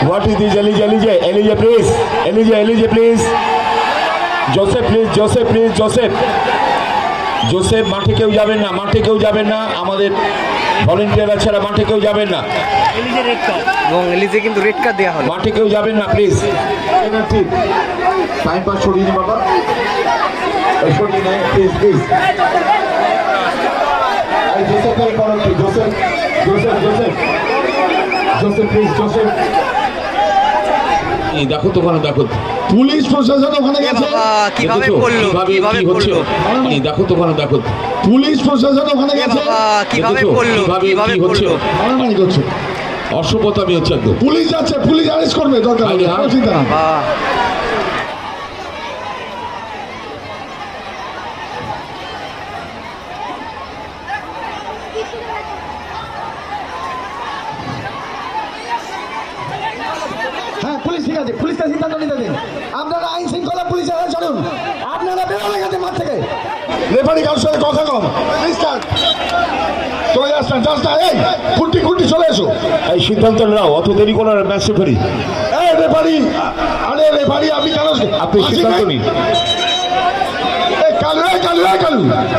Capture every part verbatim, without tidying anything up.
What is this? Elijah, Elijah, Elijah, please. Elijah, Elijah, please. Joseph, please. Joseph, please. Joseph. Joseph, মাঠে কেউ যাবেন না, মাঠে কেউ যাবেন না, আমাদের ভলেন্টিয়াররা ছাড়া মাঠে কেউ যাবেন না। এলিজে রেড কার্ড এবং এলিজে কিন্তু রেড কার্ড দেয়া হলো। মাঠে কেউ যাবেন না প্লিজ। ঠিক টাইম পাস সরিয়ে নিন বাবা, সরিয়ে নিন প্লিজ প্লিজ। এই জোসেফ এর করো কি? Joseph Joseph Joseph Joseph please Joseph. এই দেখো তো ওখানে দেখো পুলিশ প্রশাসন ওখানে গেছে, কিভাবে করলো কিভাবে করলো এই দেখো তো ওখানে দেখো পুলিশ প্রশাসন ওখানে গেছে, কিভাবে করলো কিভাবে করলো মারামারি করছে, অসভ্যতামি হচ্ছে একদম। পুলিশ যাচ্ছে, পুলিশ অ্যারেস্ট করবে, দরকার নেই, কোনো চিন্তা না। হ্যাঁ পুলিশ ঠিক আছে, পুলিশটা সিদ্ধান্ত নিতে দিন। আপনারা আইন শৃঙ্খলা পুলিশের হাতে ছাড়ুন, আপনারা বেরোলে গেছে মাঠ থেকে। রেফারি কারোর সাথে কথা কম, চলে আসছেন জাস্ট এই কুটি কুটি চলে এসো। এই সিদ্ধান্ত নাও, অত দেরি করার ম্যাচ রেফারি। এই রেফারি, আরে রেফারি আপনি কেন আপনি সিদ্ধান্ত নিন। এই কালু এই কালু এই কালু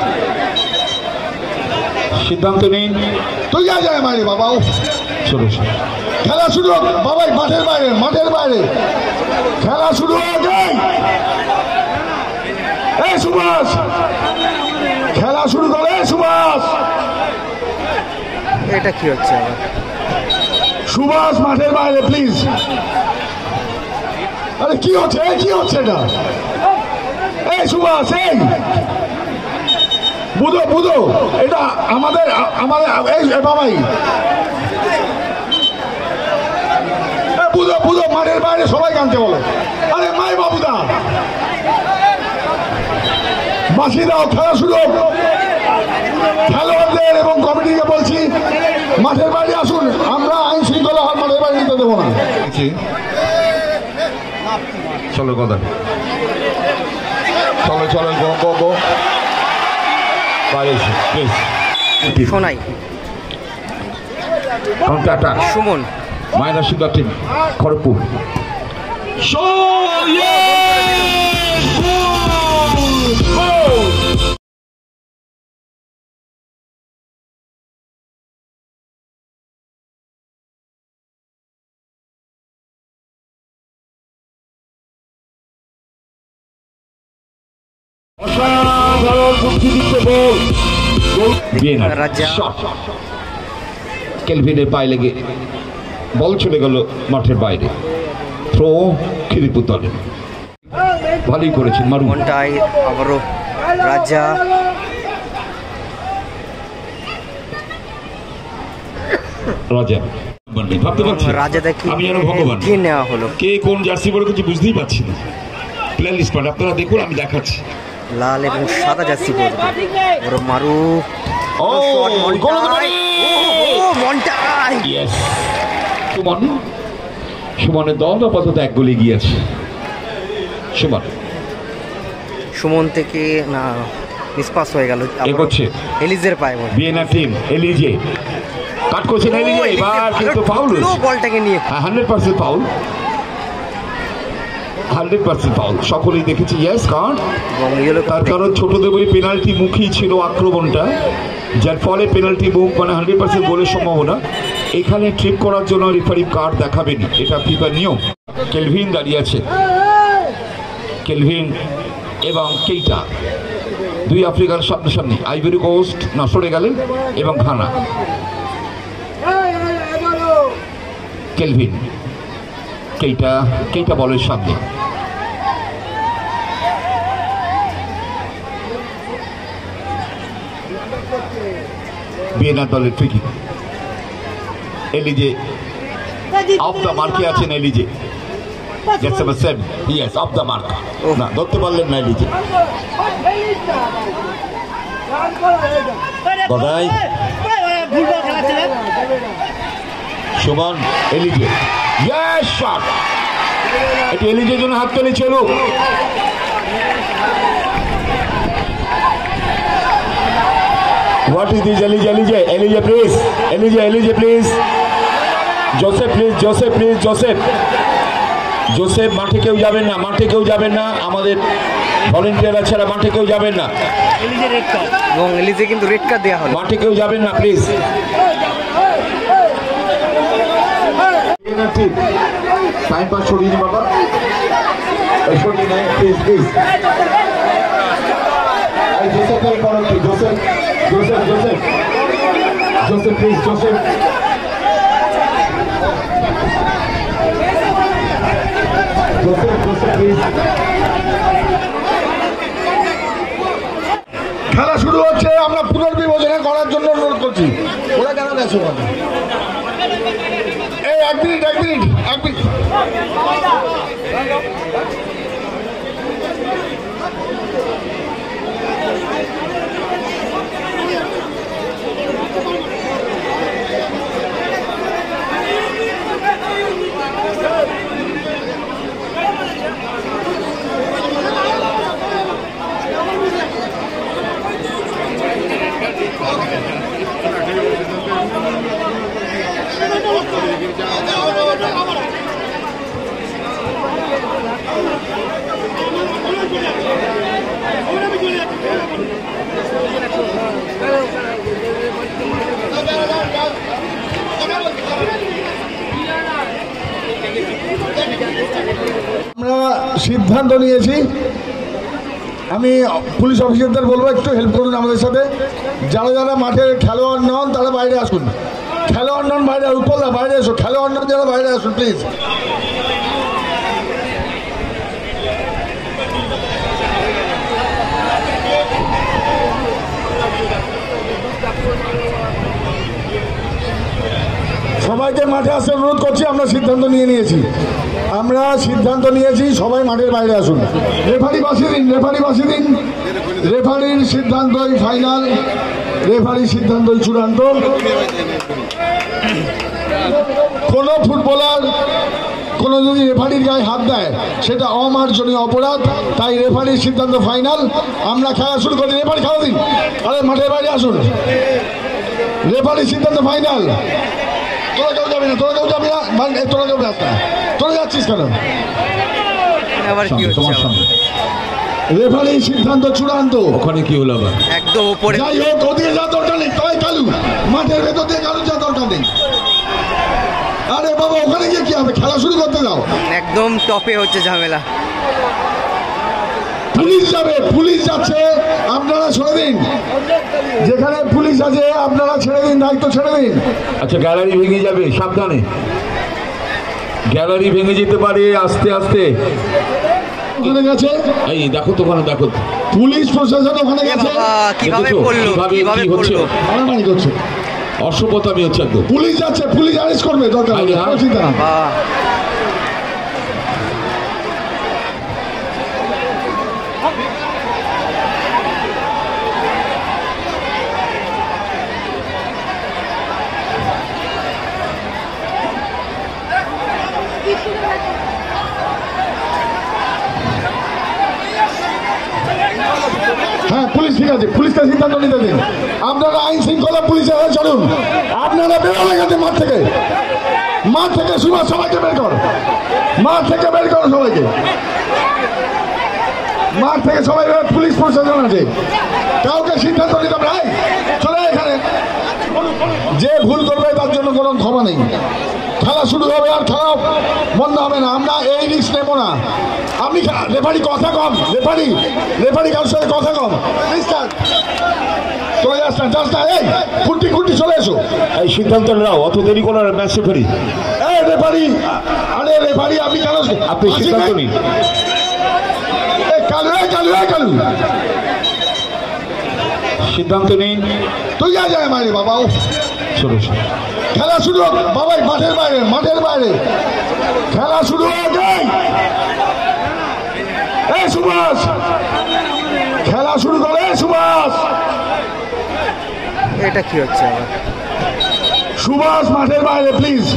সিদ্ধান্ত নিন। তুই যা যায় মারি বাবা, চলো খেলা শুরু হোক বাবাই, মাঠের বাইরে মাঠের বাইরে খেলা শুরু হোক। এই সুভাষ খেলা শুরু করে, সুভাষ এটা কি হচ্ছে আবার? সুভাষ মাঠের বাইরে প্লিজ। আরে কি হচ্ছে কি হচ্ছে এটা? এই সুভাষ এই বুঝো বুঝো, এটা আমাদের আমাদের এই বাবাই বুঝো বুঝো, মাঠের বাইরে সবাই কানতে বলো। আরে মাই বাবুদা বাঁশি দাও, খেলা শুরু হোক। খেলোয়াড়দের এবং কমিটিকে বলছি মাঠের বাইরে আসুন, আমরা আইন শৃঙ্খলা মাঠের বাইরে নিতে দেবো না। চলো কথা চলো চলো গো শোনাই সুমন মাইনা সুন্দর টিম খড়গপুর। কেলভিনের পায়ে লেগে বল চলে গেল মাঠের বাইরে। থ্রো খিদিরপুর দলে, ভালোই করেছেন মারু। আবারও রাজা রাজা ভাবতে পারছি রাজা দেখি আমি যেন ভগবান কে নেওয়া হলো, কে কোন জার্সি পরে কিছু বুঝতেই পারছি না। প্লেয়ার লিস্ট পান আপনারা দেখুন, আমি দেখাচ্ছি। লাল এবং সাদা জার্সি পরে ওর মারু। ও মন্টাই ও মন্টাই ইয়েস। সুমন সুমনের দল আপাতত এক গোলে গিয়েছে। সুমন সুমন থেকে না মিসপাস হয়ে গেল, এগোচ্ছে এলিজের পায়ে বল। বিএনএ টিম এলিজে কাট করছে, এলিজে এবার কিন্তু ফাউল হয়েছে বলটাকে নিয়ে। হ্যাঁ hundred percent foul, hundred percent foul, সকলেই দেখেছি। ইয়েস কারণ তার কারণ ছোটদের বই পেনাল্টি মুখী ছিল আক্রমণটা, যার ফলে পেনাল্টি মুখ মানে হান্ড্রেড পার্সেন্ট গোলের সম্ভাবনা। এখানে ট্রিপ করার জন্য রেফারি কার্ড দেখাবেনি, এটা ফিফার নিয়ম। কেলভিন দাঁড়িয়ে আছে, কেলভিন এবং কেইটা দুই আফ্রিকার সামনাসামনি। আইভরি কোস্ট না সরে গেলেন এবং ঘানা। কেলভিন কেইটা কেইটা বলের সামনে, বিএনআর দলের ফ্রিকিক। এলিজে অফ দ্য মার্কে আছেন, Elijah Gates number seven, yes off the mark. না ধরতে পারলেন না Elijah. Gadai Suman Elijah, yes shot. এটি এলিজের জন্য হাত তালি চলো। What is this? Elijah, Elijah, Elijah, please. Elijah, Elijah, please. Joseph please, Joseph please, Joseph Joseph মাঠে কেউ যাবেন না, মাঠে কেউ যাবেন না, আমাদের ভলেন্টিয়াররা ছাড়া মাঠে কেউ যাবেন না। এবং এলিজে কিন্তু রেড কার্ড দেওয়া হলো, মাঠে কেউ যাবেন না প্লিজ। টাইম পাস সরিয়ে নি বাবা, সরিয়ে নেয় প্লিজ প্লিজ। জোসেফ করো কি, Joseph Joseph Joseph Joseph please, Joseph খেলা শুরু হচ্ছে, আমরা পুনর্বিবেচনা করার জন্য অনুরোধ করছি। ওরা কেন গেছে? এই এক মিনিট এক মিনিট এক মিনিট আমরা সিদ্ধান্ত নিয়েছি, আমি পুলিশ অফিসারদের বলবো একটু হেল্প করুন আমাদের সাথে। যারা যারা মাঠের খেলোয়াড় নন তারা বাইরে আসুন, খেলোয়াড় নন বাইরে, উপলা বাইরে এসো, খেলোয়াড় নন যারা বাইরে আসুন প্লিজ। সবাইকে মাঠে আসতে অনুরোধ করছি, আমরা সিদ্ধান্ত নিয়ে নিয়েছি, আমরা সিদ্ধান্ত নিয়েছি সবাই মাঠের বাইরে আসুন। রেফারি বাসিয়ে দিন, রেফারি বাসিয়ে দিন, রেফারির সিদ্ধান্তই ফাইনাল, রেফারির সিদ্ধান্তই চূড়ান্ত। কোনো ফুটবলার কোনো যদি রেফারির গায়ে হাত দেয় সেটা অমার্জনীয় অপরাধ, তাই রেফারির সিদ্ধান্ত ফাইনাল। আমরা খেলা শুরু করি, রেফারি খেলা দিন, আরে মাঠের বাইরে আসুন, রেফারির সিদ্ধান্ত ফাইনাল। তোরা কেউ যাবি না, তোরা কেউ যাবি না, তোরা কেউ যাস না, তোরা যাচ্ছিস কেন? তোমার সামনে রেফারির সিদ্ধান্ত চূড়ান্ত। ওখানে কি হলো আবার? একদম উপরে, যাই হোক ওদিকে যা দরকার নেই, তাই কালু মাঠের ভেতর দিয়ে কালু যা দরকার নেই। আরে বাবা ওখানে গিয়ে কি হবে, খেলা শুরু করতে দাও। একদম টপে হচ্ছে ঝামেলা। পুলিশ যাবে, পুলিশ যাচ্ছে, আপনারা ছেড়ে দিন, যেখানে পুলিশ আছে আপনারা ছেড়ে দিন, দায়িত্ব ছেড়ে দিন। আচ্ছা গ্যালারি ভেঙে যাবে, সাবধানে, গ্যালারি ভেঙে যেতে পারে, আস্তে আস্তে। ওখানে গেছে, এই দেখো তো ওখানে, দেখো পুলিশ প্রশাসন ওখানে গেছে, কিভাবে পড়লো, কিভাবে হচ্ছে, মারামারি করছে, অসভ্যতামি হচ্ছে একদম। পুলিশ যাচ্ছে, পুলিশ অ্যারেস্ট করবে, দরকার চিন্তা না। হ্যাঁ পুলিশ ঠিক আছে, পুলিশকে সিদ্ধান্ত নিতে দিন। আপনারা আইন শৃঙ্খলা পুলিশের হয়ে চলুন, আপনারা বেরোলে গেছে মাঠ থেকে, মাঠ থেকে সুভাষ সবাইকে বের কর, মাঠ থেকে বের করো সবাইকে, মাঠ থেকে সবাই। পুলিশ প্রশাসন আছে, কাউকে সিদ্ধান্ত নিতে হবে, চলে এখানে, যে ভুল করবে তার জন্য কোনো ক্ষমা নেই। খেলা শুরু হবে আর খেলা বন্ধ হবে না, আমরা এই রিস্ক নেবো না। আপনি রেফারি কথা কম, রেফারি রেফারি কারোর সাথে কথা কম, চলে যাস না, যাস না, এই কুটি কুটি চলে এসো। এই সিদ্ধান্ত নাও, অত দেরি কোনো ম্যাচ রেফারি, এই রেফারি, আরে রেফারি আপনি কেন, আপনি সিদ্ধান্ত নিন। কালু কালু কালু সিদ্ধান্ত নিন, তুই যা যায় মারি বাবা। চলো খেলা শুরু হোক বাবাই, মাঠের বাইরে, মাঠের বাইরে খেলা শুরু হয়ে যায়। এই সুভাষ খেলা শুরু করে, সুভাষ। এটা কি হচ্ছে আবার? সুভাষ মাঠের বাইরে প্লিজ।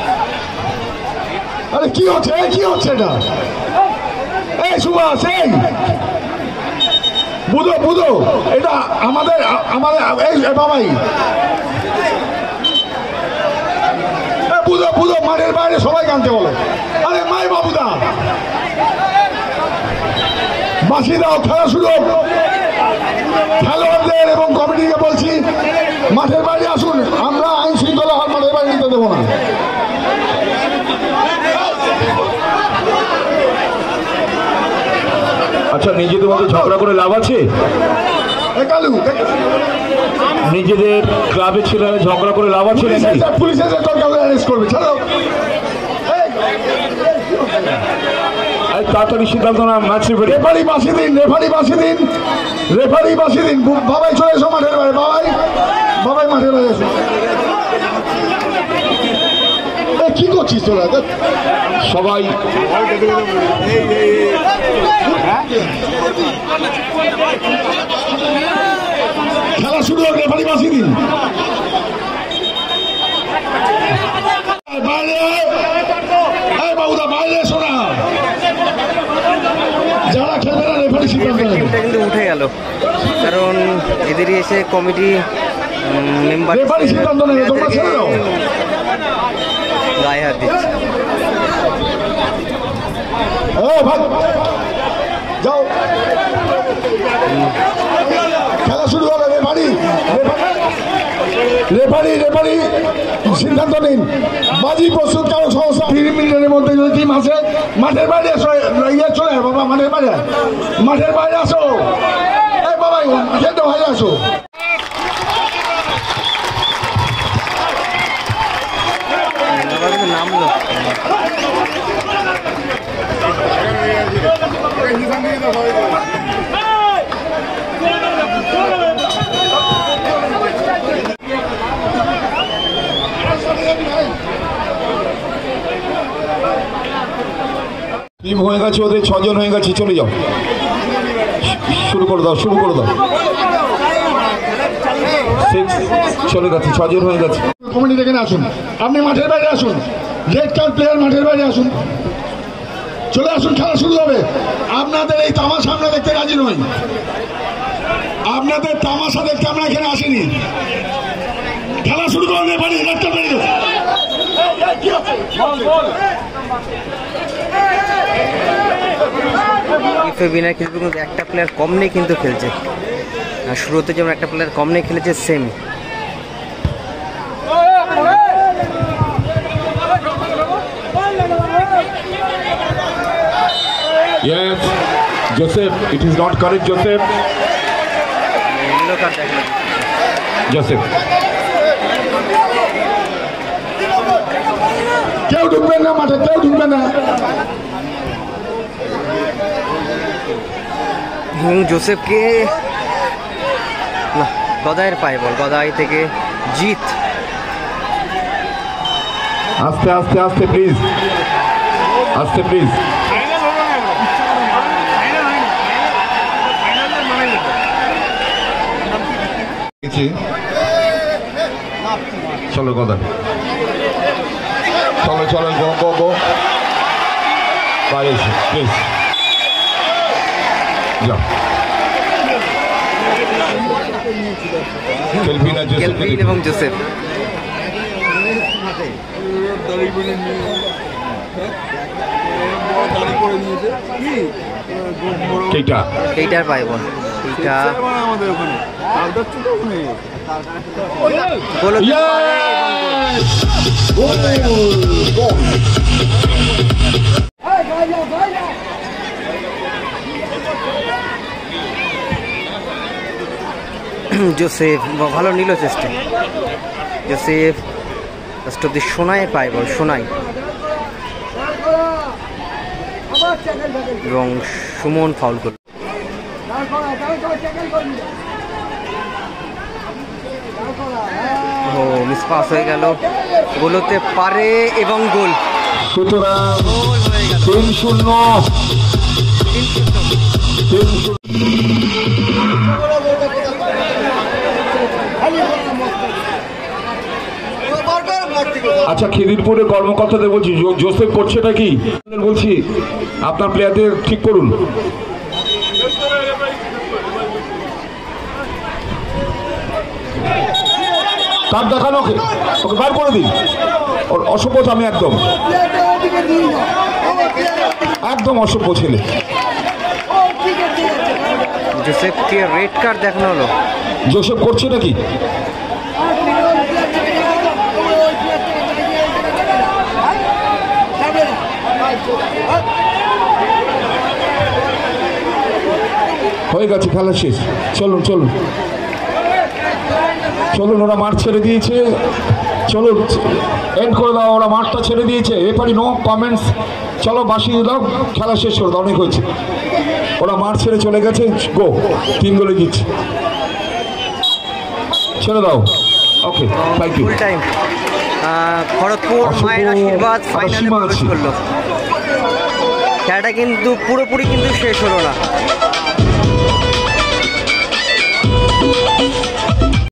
আরে কি হচ্ছে, কি হচ্ছে এটা? এই সুভাষ, এই বুঝো বুঝো, এটা আমাদের আমাদের এই বাবাই, পুজো পুজো মাঠের বাইরে সবাই কানতে বলো। আরে মাই বাবুদা বাঁশি দাও, খেলা শুরু হোক। খেলোয়াড়দের এবং কমিটিকে বলছি মাঠের বাইরে আসুন, আমরা আইন শৃঙ্খলা আর মাঠের বাইরে নিতে দেবো না। আচ্ছা, নিজেদের মধ্যে ঝগড়া করে লাভ আছে? নিজেদের ক্লাবের ছেলেরা ঝগড়া করে লাভ আছে নাকি? পুলিশ এসে তোর কাউকে অ্যারেস্ট করবে, ছাড়ো। তাড়াতাড়ি সিদ্ধান্ত না, ম্যাচ রেফারি বাঁশি দিন, রেফারি বাঁশি দিন, রেফারি বাঁশি দিন। বাবাই চলে এসো মাঠের বাইরে, বাবাই বাবাই মাঠের বাইরে এসো। কি করছিস তোরা সবাই? খেলা শুরু হোক, রেফারি বাঁশি দিন। বাইরে বাবুদা বাইরে এসো না, যারা খেলবে না রেফারি সিদ্ধান্ত কিন্তু উঠে গেল, কারণ এদেরই এসে কমিটি মেম্বার রেফারি সিদ্ধান্ত নেবে, তোমরা ছেড়ে দাও। গায়ে হাত দিচ্ছে। ও ভাই যাও, খেলা শুরু হবে। রেফারি রেফারি রেফারি সিদ্ধান্ত নিন। বাজি প্রস্তুত কারো সংস্থা তিন মিনিটের মধ্যে যদি টিম আসে মাঠের বাইরে আসো। ইয়ে চলে বাবা, মাঠের বাইরে, মাঠের বাইরে আসো। এই বাবা মাঠের বাইরে আসো। নামলো টিম হয়ে গেছে, ওদের ছজন হয়ে গেছে, চলে যাও, শুরু করে দাও, শুরু করে দাও। চলে গেছে, ছজন হয়ে গেছে। কমিটি এখানে আসুন, আপনি মাঠের বাইরে আসুন। রেড কার্ড প্লেয়ার মাঠের বাইরে আসুন, চলে আসুন, খেলা শুরু হবে। আপনাদের এই তামাশা আমরা দেখতে রাজি নই, আপনাদের তামাশা দেখতে আমরা এখানে আসিনি। খেলা শুরু করুন, রেফারি রেড কার্ড বেরিয়ে বিনা কিন্তু একটা প্লেয়ার কম নেই কিন্তু খেলছে। আর শুরুতে যেমন একটা প্লেয়ার কম নেই খেলেছে, same. Yes, Joseph, it is not correct, Joseph. Joseph. কেউ ঢুকবেন না মাঠে, কেউ ঢুকবেন না। জোসেফকে না, গদাইয়ের পায়ে বল, গদাই থেকে জিত। আস্তে আস্তে আস্তে প্লিজ, আস্তে প্লিজ। চলো গদাই, চলো চলো, গো গো গো, বাইরে প্লিজ যাও। কেলভিন এবং জোসেফ কেইটা কেইটার পায়ে বল, কেইটা জোসেফ ভালো নিল চেষ্টা। জোসেফ লাস্ট অব্দি সোনায় পায় বল, সোনাই এবং সুমন ফাউল করল। ও মিস পাস হয়ে গেল, গোল হতে পারে এবং গোল। সুতরাং তিন শূন্য তিন শূন্য। আচ্ছা, খিদিরপুরে কর্মকর্তাদের বলছি, জোসেফ করছেটা কি বলছি, আপনার প্লেয়ারদের ঠিক করুন। কার্ড দেখান ওকে, ওকে বার করে দিন। ওর অসভ্য আমি একদম একদম অসভ্য ছেলে। জোসেফকে রেড কার্ড দেখানো হলো। জোসেফ করছে নাকি? হয়ে গেছে, খেলা শেষ। চলুন চলুন চলুন, ওরা মাঠ ছেড়ে দিয়েছে, চলুন এন্ড করে দাও, ওরা মাঠটা ছেড়ে দিয়েছে। রেফারি নো কমেন্টস, চলো বাসিয়ে দাও, খেলা শেষ করে দাও, অনেক হয়েছে। ওরা মাঠ ছেড়ে চলে গেছে, গো, তিন গোলে দিচ্ছে, ছেড়ে দাও। Okay, thank you. Full time Kharagpur মায়ের আশীর্বাদ ফাইনালে প্রবেশ করলো। খেলাটা কিন্তু পুরোপুরি কিন্তু শেষ হলো না।